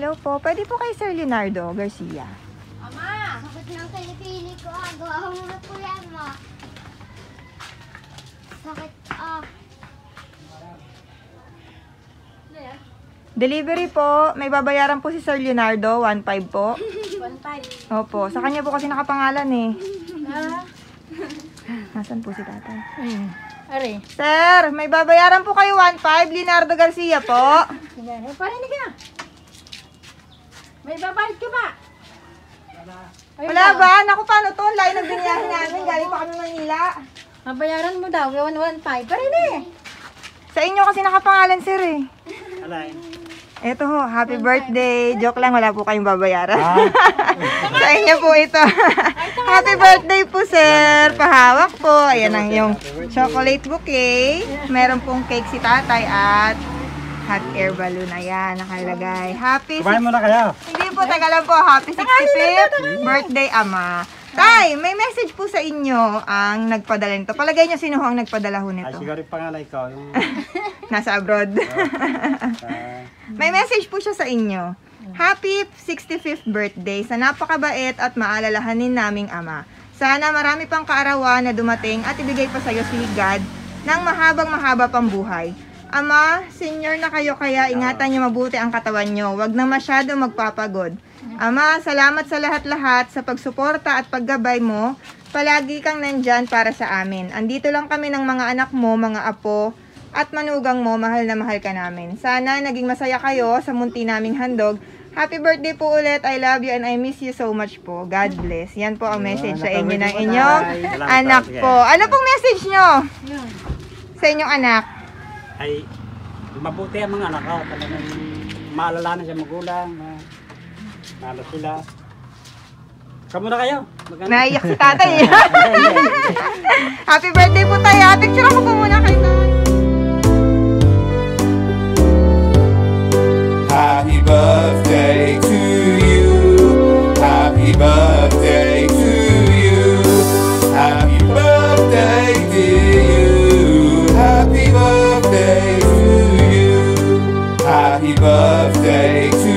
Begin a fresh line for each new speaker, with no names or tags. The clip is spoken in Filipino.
Hello po. Pwede po kay Sir Leonardo Garcia.
Ama! Sakit ng kilipili ko. Gawa mo na po yan, ma. Sakit,
Delivery po. May babayaran po si Sir Leonardo. 1.5 po.
1.5.
Opo. Sa kanya po kasi nakapangalan eh. Nasaan po si tatay?
Are.
Sir, may babayaran po kayo 1.5. Leonardo Garcia po.
Parinig ka. May babayad ka ba?
Wala ba? Naku, paano to? Layo ng biniyahin namin. Galing pa kami Manila.
Mabayaran mo daw. 1.5. Parinig.
Sa inyo kasi nakapangalan, sir eh.
Alay.
Eto ho, happy birthday. Joke lang, wala po kayong babayaran. Sa inyo po ito. Happy birthday po, sir. Pahawak po. Ayan ang yung chocolate bouquet. Meron pong cake si tatay at hot air balloon. Ayan, nakalagay. Happy...
Kumain mo na kayo.
Hindi po, taga lang po. Happy 65th birthday, Ama. Tay, may message po sa inyo ang nagpadala nito. Palagay niyo sino ho ang nagpadala ho
Ay,
nito?
siguro yung pangalay ko. Yung,
Nasa abroad. May message po siya sa inyo. Happy 65th birthday sa napakabait at maalalahanin naming ama. Sana marami pang kaarawan na dumating at ibigay pa sa iyo si God ng mahaba pang buhay. Ama, senior na kayo kaya ingatan niyo mabuti ang katawan niyo. Huwag na masyado magpapagod. Ama, salamat sa lahat-lahat sa pagsuporta at paggabay mo. Palagi kang nandyan para sa amin. Andito lang kami ng mga anak mo, mga apo, at manugang mo, mahal na mahal ka namin. Sana naging masaya kayo sa munti naming handog. Happy birthday po ulit. I love you and I miss you so much po. God bless. Yan po ang message sa inyo ng inyong anak po. Ano pong message nyo? Sa inyong anak?
ay, mabuti ang mga anak ko. Talagang maalala na siya magulang. Nalo sila. Kamu na kayo.
Naiyak si tatay. Happy birthday po tayo. Picture ako po muna kayo.
Happy birthday to you. Happy birthday to you. Happy birthday dear you. Happy birthday to you. Happy birthday to